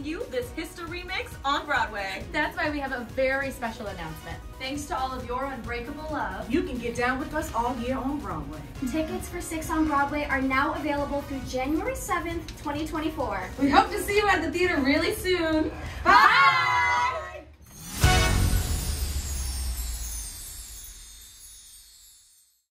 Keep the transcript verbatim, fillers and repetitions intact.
you this history remix on Broadway. That's why we have a very special announcement. Thanks to all of your unbreakable love, you can get down with us all year on Broadway. Tickets for Six on Broadway are now available through January seventh, twenty twenty-four. we hope to see you at the theater really soon. Bye!